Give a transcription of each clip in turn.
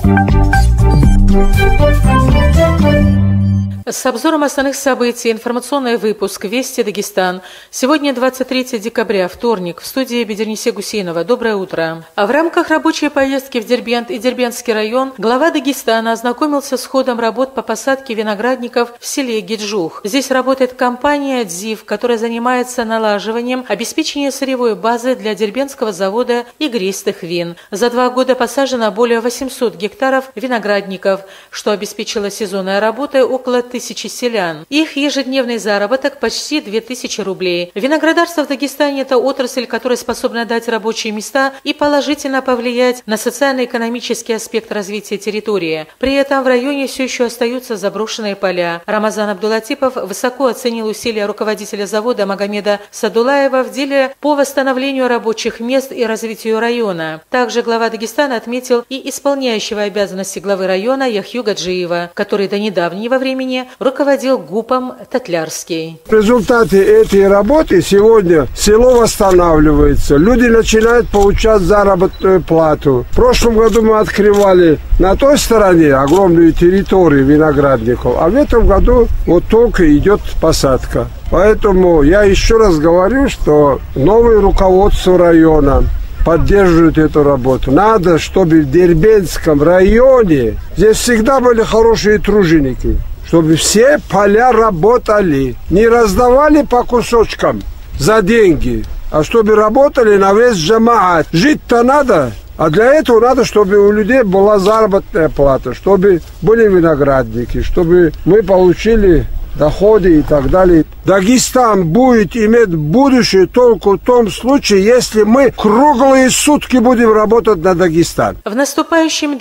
С обзором основных событий информационный выпуск «Вести Дагестан». Сегодня 23 декабря, вторник. В студии Бедернисе Гусейнова. Доброе утро. В рамках рабочей поездки в Дербент и Дербентский район глава Дагестана ознакомился с ходом работ по посадке виноградников в селе Гиджух. Здесь работает компания «Дзив», которая занимается налаживанием обеспечения сырьевой базы для Дербентского завода игристых вин. За 2 года посажено более 800 гектаров виноградников, что обеспечило сезонной работой около 1000 селян. Их ежедневный заработок почти 2000 рублей. Виноградарство в Дагестане – это отрасль, которая способна дать рабочие места и положительно повлиять на социально-экономический аспект развития территории. При этом в районе все еще остаются заброшенные поля. Рамазан Абдулатипов высоко оценил усилия руководителя завода Магомеда Садулаева в деле по восстановлению рабочих мест и развитию района. Также глава Дагестана отметил и исполняющего обязанности главы района Яхью Гаджиева, который до недавнего времени руководил ГУПом Татлярский. В результате этой работы сегодня село восстанавливается. Люди начинают получать заработную плату. В прошлом году мы открывали на той стороне огромную территорию виноградников, а в этом году вот только идет посадка. Поэтому я еще раз говорю, что новое руководство района поддерживают эту работу. Надо, чтобы в Дербентском районе здесь всегда были хорошие труженики, чтобы все поля работали, не раздавали по кусочкам за деньги, а чтобы работали на весь джамаат. Жить-то надо, а для этого надо, чтобы у людей была заработная плата, чтобы были виноградники, чтобы мы получили доходы и так далее. Дагестан будет иметь будущее только в том случае, если мы круглые сутки будем работать на Дагестан. В наступающем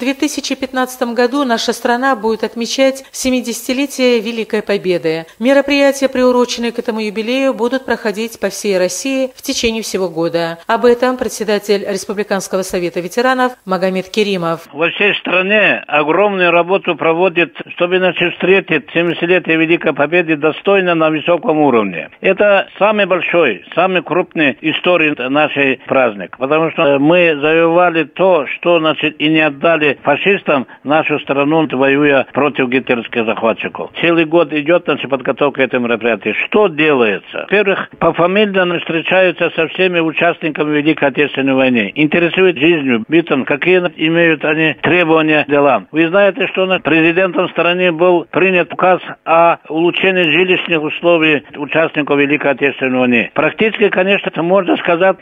2015 году наша страна будет отмечать 70-летие Великой Победы. Мероприятия, приуроченные к этому юбилею, будут проходить по всей России в течение всего года. Об этом председатель Республиканского совета ветеранов Магомед Керимов. Во всей стране огромную работу проводит, чтобы встретить 70-летие Великой Победы достойно на высоком уровне. Это самый большой, самый крупный истории нашей праздник, потому что мы завоевали то, что, и не отдали фашистам нашу страну, воюя против гитлеровских захватчиков. Целый год идет, подготовка к этому мероприятию. Что делается? Во-первых, пофамильно встречаются со всеми участниками Великой Отечественной войны. Интересует жизнью, битвам, какие имеют они требования к делам. Вы знаете, что президентом страны был принят указ о улучшении жилищных условий участников Великой Отечественной войны. Практически, конечно, можно сказать,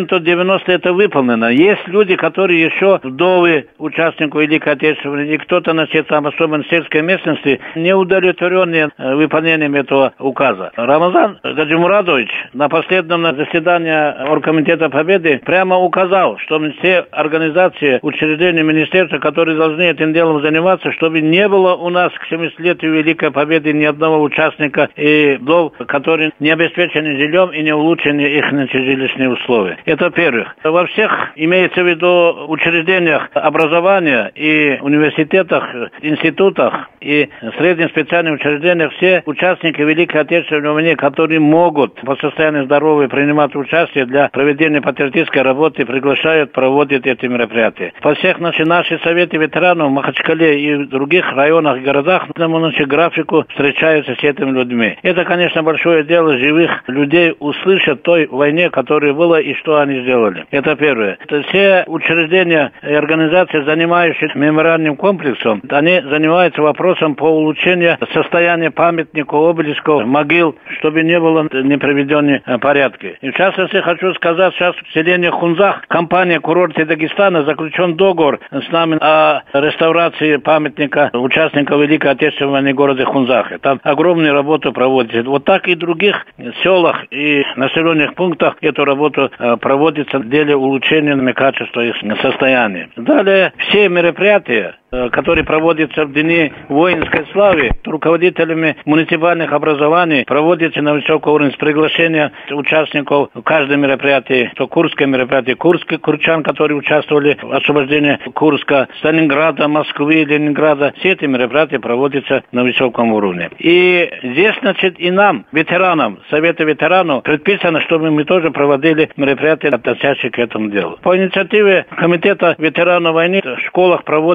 90% это выполнено. Есть люди, которые еще вдовы участников Великой Отечественной войны, и кто-то, особенно в сельской местности, не удовлетворенные выполнением этого указа. Рамазан Гаджимурадович на последнем заседании Оргкомитета Победы прямо указал, что все организации, учреждения, министерства, которые должны этим делом заниматься, чтобы не было у нас к 70-летию Великой Победы ни одного участника и вдов, которые не обеспечены жильем и не улучшены их жилищные условия. Это во-первых. Во всех, имеется в виду, учреждениях образования и университетах, институтах и средних специальных учреждениях все участники Великой Отечественной войны, которые могут по состоянию здоровья принимать участие для проведения патриотической работы, приглашают, проводят эти мероприятия. По всех наши советы ветеранов в Махачкале и в других районах и городах на графику встречаются с этими людьми. Это, конечно, большое дело живых людей услышать той войне, которая была и что они сделали. Это первое. Это все учреждения и организации, занимающиеся мемориальным комплексом, они занимаются вопросом по улучшению состояния памятников, обелисков, могил, чтобы не было неприведенных порядки. И в частности, хочу сказать, сейчас в селении Хунзах компания «Курорты Дагестана» заключен договор с нами о реставрации памятника участников Великой Отечественной войны в городе Хунзахе. Там огромную работу проводится. Вот так и в других селах и населенных пунктах эту работу проводится в деле улучшения качества их состояния. Далее все мероприятия, которые проводятся в дни воинской славы, руководителями муниципальных образований, проводятся на высоком уровне с приглашения участников в каждом мероприятии. То Курское мероприятие, курчан, которые участвовали в освобождении Курска, Сталинграда, Москвы, Ленинграда. Все эти мероприятия проводятся на высоком уровне. И здесь, и нам, ветеранам, Совета ветеранов, предписано, чтобы мы тоже проводили мероприятия, относящиеся к этому делу. По инициативе Комитета ветеранов войны в школах проводится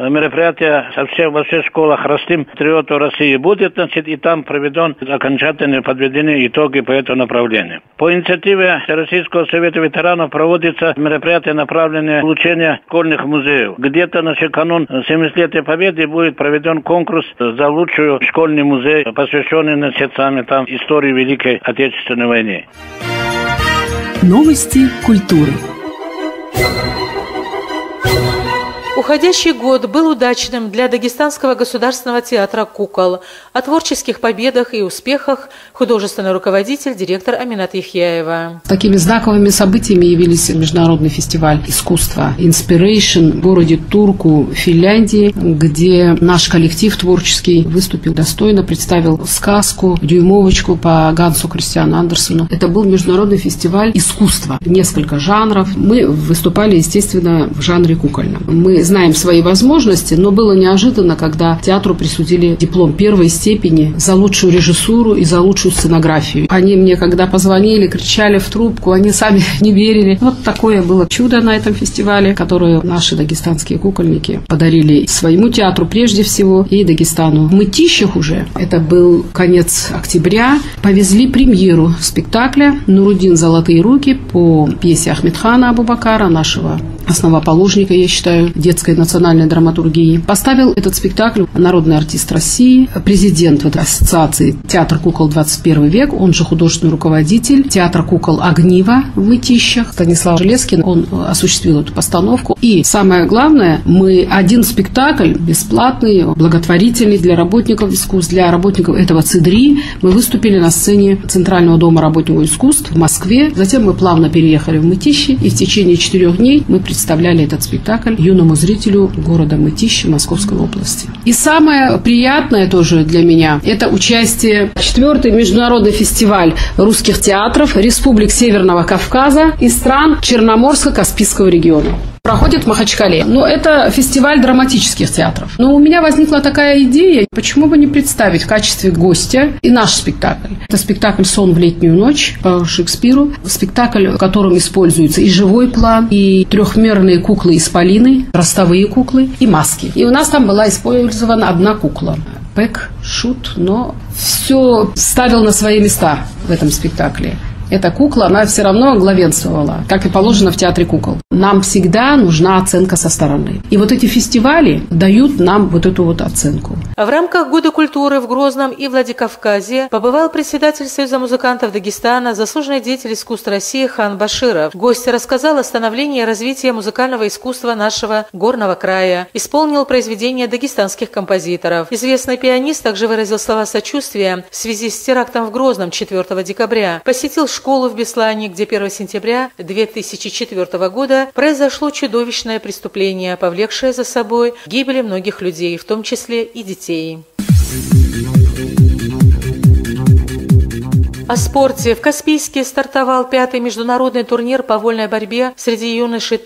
мероприятие совсем во всех школах «Растим патриотов России» будет, значит, и там проведен окончательное подведение итоги по этому направлению. По инициативе Российского совета ветеранов проводится мероприятие, направленное на улучшение школьных музеев. Где-то на канун 70-летия Победы будет проведен конкурс за лучший школьный музей, посвященный, значит, там истории Великой Отечественной войны. Новости культуры. Уходящий год был удачным для Дагестанского государственного театра «Кукол». О творческих победах и успехах художественный руководитель, директор Аминат Яхьяева. Такими знаковыми событиями явились международный фестиваль искусства «Inspiration» в городе Турку, Финляндии, где наш коллектив творческий выступил достойно, представил сказку «Дюймовочку» по Гансу Кристиану Андерсену. Это был международный фестиваль искусства. Несколько жанров. Мы выступали, естественно, в жанре кукольном. Мы знаем свои возможности, но было неожиданно, когда театру присудили диплом первой степени за лучшую режиссуру и за лучшую сценографию. Они мне, когда позвонили, кричали в трубку, они сами не верили. Вот такое было чудо на этом фестивале, которое наши дагестанские кукольники подарили своему театру прежде всего и Дагестану. В Мытищах уже, это был конец октября, повезли премьеру спектакля «Нурудин. Золотые руки» по пьесе Ахмедхана Абубакара, нашего основоположника, я считаю, детской национальной драматургии. Поставил этот спектакль народный артист России, президент Ассоциации «Театр кукол 21 век», он же художественный руководитель театра кукол «Огниво» в Мытищах. Станислав Железкин, он осуществил эту постановку. И самое главное, мы один спектакль бесплатный, благотворительный для работников искусств, для работников этого ЦИДРИ. Мы выступили на сцене Центрального дома работников искусств в Москве. Затем мы плавно переехали в Мытищи, и в течение 4 дней мы представляли этот спектакль юному зрителю города Мытищи Московской области. И самое приятное тоже для меня – это участие в 4-й международный фестиваль русских театров Республик Северного Кавказа и стран Черноморско-Каспийского региона. Проходит в Махачкале. Но это фестиваль драматических театров. Но у меня возникла такая идея, почему бы не представить в качестве гостя и наш спектакль. Это спектакль «Сон в летнюю ночь» по Шекспиру. Спектакль, в котором используется и живой план, и трехмерные куклы-исполины, ростовые куклы и маски. И у нас там была использована одна кукла. Пэк, шут, но все ставил на свои места в этом спектакле. Эта кукла, она все равно главенствовала, как и положено в театре кукол. Нам всегда нужна оценка со стороны. И вот эти фестивали дают нам вот эту вот оценку. В рамках Года культуры в Грозном и Владикавказе побывал председатель Союза музыкантов Дагестана, заслуженный деятель искусств России Хан Баширов. Гость рассказал о становлении и развитии музыкального искусства нашего горного края, исполнил произведения дагестанских композиторов. Известный пианист также выразил слова сочувствия в связи с терактом в Грозном 4 декабря, посетил школу в Беслане, где 1 сентября 2004 года произошло чудовищное преступление, повлекшее за собой гибель многих людей, в том числе и детей. О спорте. В Каспийске стартовал 5-й международный турнир по вольной борьбе среди юношей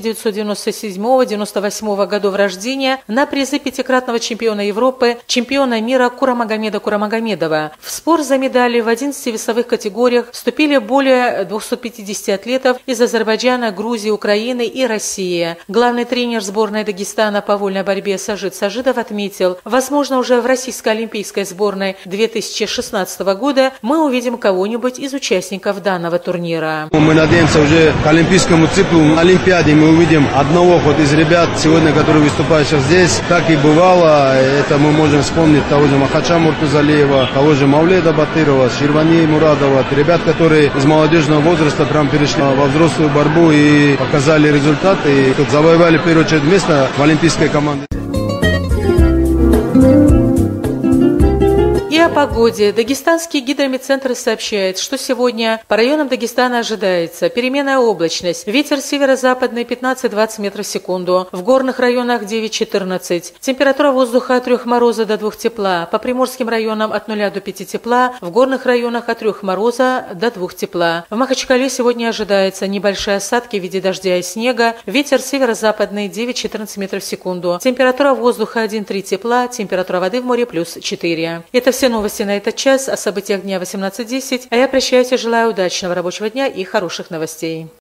1997-98 годов рождения на призы 5-кратного чемпиона Европы, чемпиона мира Курамагомеда Курамагомедова. В спор за медали в 11 весовых категориях вступили более 250 атлетов из Азербайджана, Грузии, Украины и России. Главный тренер сборной Дагестана по вольной борьбе Сажид Сажидов отметил, возможно, уже в российской олимпийской сборной 2016 года мы увидим кого-нибудь из участников данного турнира. Мы надеемся уже к олимпийскому циклу, на Олимпиаде мы увидим одного из ребят сегодня, который выступает сейчас здесь. Так и бывало, это мы можем вспомнить того же Махача Муртазалиева, того же Мавледа Батырова, Ширвани Мурадова. Ребят, которые из молодежного возраста прям перешли во взрослую борьбу и показали результаты, и завоевали в первую очередь место в олимпийской команде. И о погоде. Дагестанский гидрометцентр сообщает, что сегодня по районам Дагестана ожидается переменная облачность. Ветер северо-западный 15-20 метров в секунду. В горных районах 9-14. Температура воздуха от 3 мороза до 2 тепла. По приморским районам от 0 до 5 тепла. В горных районах от 3 мороза до 2 тепла. В Махачкале сегодня ожидается небольшие осадки в виде дождя и снега. Ветер северо-западный 9-14 метров в секунду. Температура воздуха 1-3 тепла. Температура воды в море плюс 4. Это все новости на этот час, о событиях дня 18:10, а я прощаюсь и желаю удачного рабочего дня и хороших новостей.